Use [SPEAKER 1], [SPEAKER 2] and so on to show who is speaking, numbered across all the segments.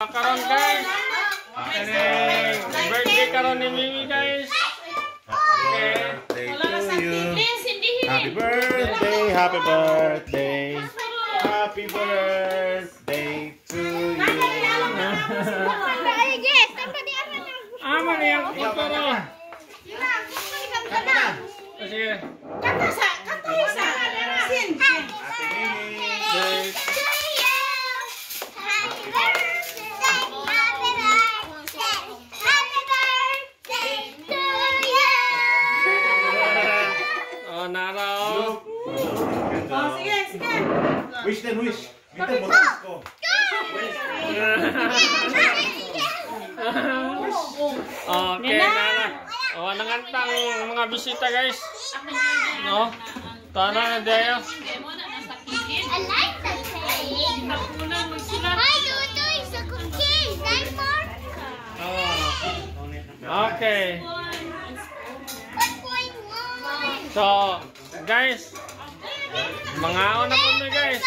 [SPEAKER 1] Karon guys. Birthday karon ni Mimi guys.
[SPEAKER 2] Happy birthday, happy birthday, happy birthday to you.
[SPEAKER 1] Aman yang kotor. Sige.
[SPEAKER 3] Kata sa. Sin. Sige.
[SPEAKER 2] Wish then wish. Minta mo ko.
[SPEAKER 1] Okay, Nana. O, nangantang mga bisita guys. No? Tana na dayo.
[SPEAKER 4] I like the cake. Hi, Dudu, it's a cookie. Nice more.
[SPEAKER 1] Okay.
[SPEAKER 4] What's going on?
[SPEAKER 1] So, guys. Mga na po na guys.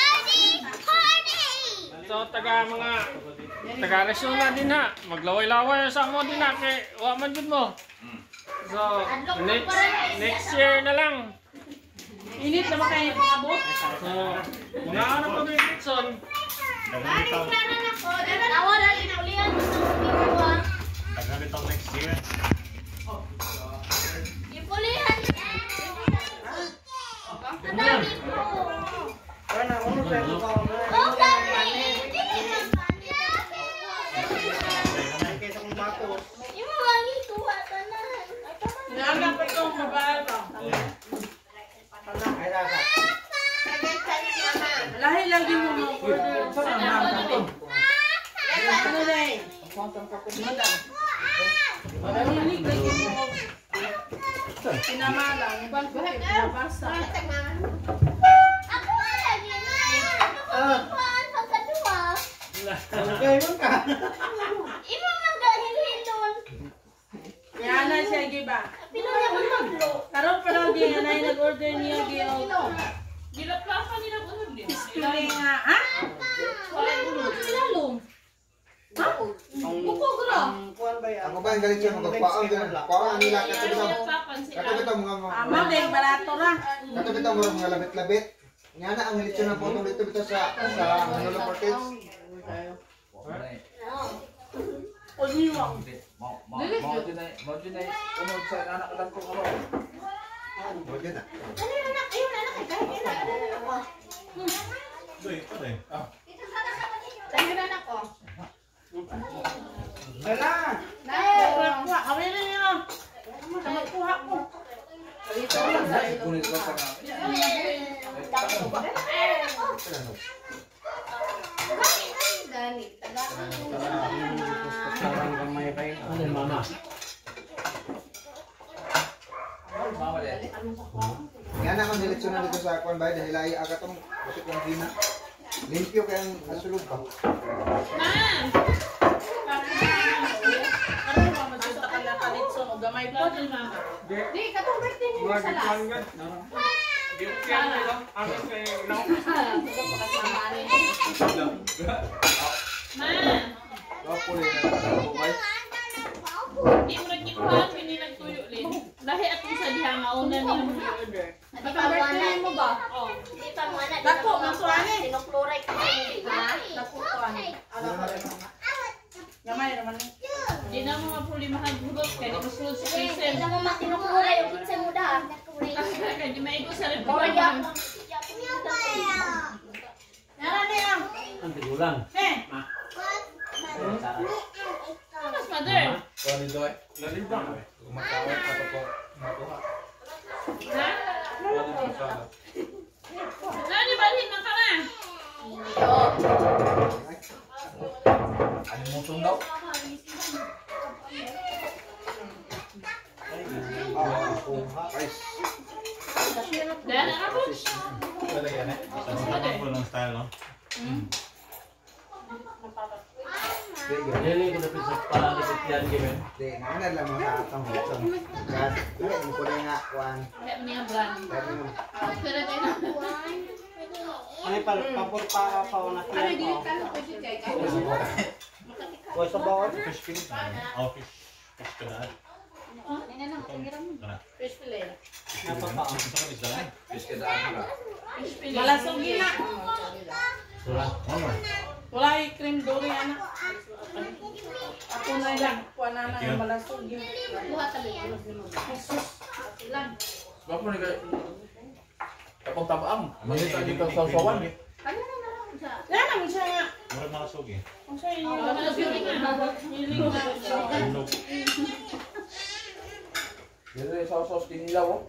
[SPEAKER 1] So, taga resyon na din ha. Maglaway-laway sa mo din ha. Kaya, waman din mo. So, next year na lang.
[SPEAKER 3] Init na ba kayo pangabot?
[SPEAKER 1] So, mga ano po na yung Kitson.
[SPEAKER 2] Tagalitaw next year.
[SPEAKER 3] Lahi lang din mo order sa mga. Ano dai? Marinig lagi mo. Pinamalang, ibang ko pinabasa. Yan na siya giba. Karon pa daw di na nag-order niya giyo.
[SPEAKER 5] Gilaplapan nila ko nun din.
[SPEAKER 3] Pili nga, ha?
[SPEAKER 5] Sinalong. Ha? Buko gula.
[SPEAKER 6] Ako ba yung galit siya magpaang nila katubitaw mga
[SPEAKER 3] Ama dahil barato ra.
[SPEAKER 6] katubitaw mga labit-labit. Nga na ang galit siya ng photo dito sa Manolo Portage.
[SPEAKER 3] Oniwang.
[SPEAKER 6] Mo dyan na.
[SPEAKER 3] Dala. Kuha, kami rin yun. Magkuha ko.
[SPEAKER 6] Nga na ang galit siya dito sa Kwan Bay dahil ay agatong bakit lang gina. Limpyo kayang nasulog pa.
[SPEAKER 3] Gamay po din mama.
[SPEAKER 5] Di, katong birthday niyo sa last. Di mo nagkikuhan, hindi nagtuyo din. Lahi at isa diha mauna niya mo order.
[SPEAKER 3] Katong birthday mo ba?
[SPEAKER 5] Oh.
[SPEAKER 3] Dako, masuani. Gamay naman.
[SPEAKER 5] Di na mo mapulimahan bugot kaya di masulod si Krisen. Kaya di maigo sa rin.
[SPEAKER 3] Nara na yan. Eh.
[SPEAKER 5] Mas mother. Ha? Nani balhin man ka na?
[SPEAKER 6] Alimutan daw.
[SPEAKER 5] Dahil na ako.
[SPEAKER 2] Ng style, no?
[SPEAKER 7] Dili ko dapat sa palipit yan gawin.
[SPEAKER 6] Di, nangan lang mga atang hutang. Gas, dili mo ko nga kuan.
[SPEAKER 5] Kaya mo niya brand. Pero tayo na.
[SPEAKER 7] Ano pa papur pa na
[SPEAKER 5] Ano, dili ka na pwede kay
[SPEAKER 6] O sa bawal.
[SPEAKER 2] Fish fillet. Oh, fish. Fish kadaan. Kana.
[SPEAKER 5] Fish fillet.
[SPEAKER 2] Isa ka isda.
[SPEAKER 7] Fish kadaan ka.
[SPEAKER 5] Fish fillet.
[SPEAKER 3] Malasog na.
[SPEAKER 7] Wala.
[SPEAKER 2] Ano?
[SPEAKER 3] Wala yung cream dory, anak. Ako na lang. Kuha na na yung malasog yun.
[SPEAKER 7] Bapak ni kay. Kapag tabaang, manita di ka sawawan eh.
[SPEAKER 3] Yan ang siya nga.
[SPEAKER 2] Murag nakasog eh.
[SPEAKER 3] Ang siya yung
[SPEAKER 5] Hiling na.
[SPEAKER 2] Tulog.
[SPEAKER 7] Dito yung sauce tinilaw oh.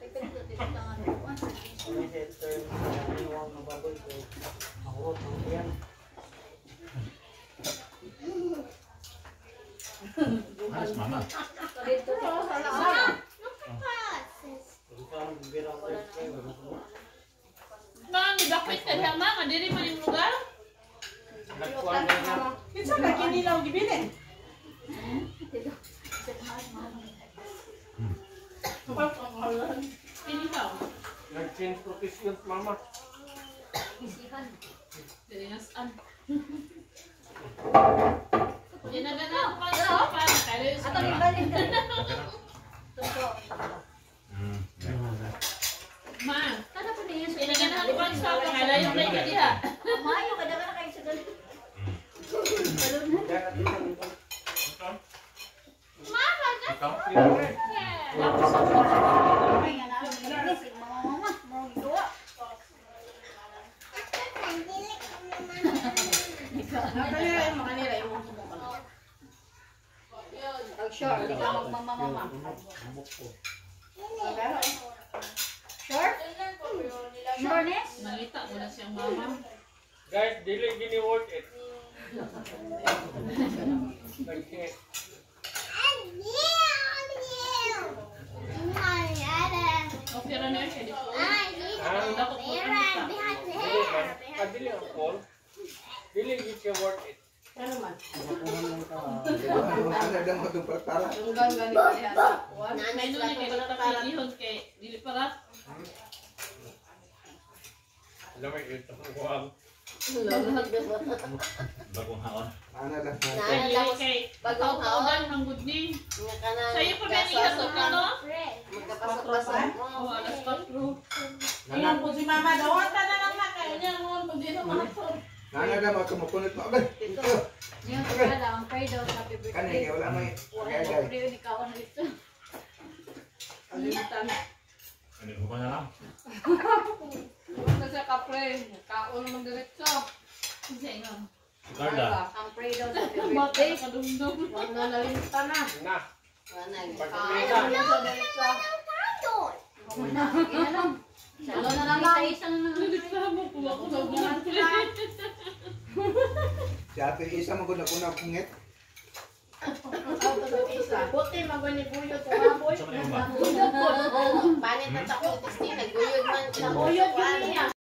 [SPEAKER 2] Alas mama.
[SPEAKER 5] Mga nibakit ka diha mga diri man yung lugar.
[SPEAKER 3] Kinsa na kinilaw gibilin?
[SPEAKER 5] Pinilaw.
[SPEAKER 1] Nag-change professions, mama.
[SPEAKER 5] Diri nasan. Yan na ganun pa sa pan. Kaya sa Ma. Inaganahan pa sa pan. Kaya yung may diha.
[SPEAKER 4] Sure, hindi ka magmamamama. Sure? Sureness?
[SPEAKER 5] Malita mo na siyang mama.
[SPEAKER 1] Guys, dili gini worth it. Nag-change.
[SPEAKER 5] Okay ra na siya dito.
[SPEAKER 1] Dili ang call. Dili gini siya worth it.
[SPEAKER 6] Ano lang mo itong pagtala.
[SPEAKER 5] May nung kay pagtapilihon kay dili parat.
[SPEAKER 1] Alam mo, ito ang kuwag.
[SPEAKER 2] Bagong haon.
[SPEAKER 6] Ano lang.
[SPEAKER 5] Kay pagtawdan ng good ni. Sa'yo pa ba ihatod ka no? Oh, alas 4.
[SPEAKER 3] Ingat po si mama. Dawat ka na lang na. Kaya niya mo kung dito mahapon.
[SPEAKER 6] Ano lang mo kumukunot mo agad. Kanay kaya wala may agad.
[SPEAKER 3] Alimutan.
[SPEAKER 2] Ano ko pa na lang?
[SPEAKER 3] Kasi kapre. Kaon naman diretso.
[SPEAKER 5] Kasi yun.
[SPEAKER 2] Carla.
[SPEAKER 5] Matay ka dumdum.
[SPEAKER 3] Nalimutan na.
[SPEAKER 1] Na.
[SPEAKER 3] Kaon naman sa diretso.
[SPEAKER 4] Salo na lang tayo isang
[SPEAKER 5] Reklamo po ako sa buwan.
[SPEAKER 6] Si ate isa mo ko na pungit.
[SPEAKER 3] Buti magwani buyo to baboy.
[SPEAKER 2] Sa man yung ba?
[SPEAKER 4] Panit at ako, tapos naguyod man. Naguyod yun niya.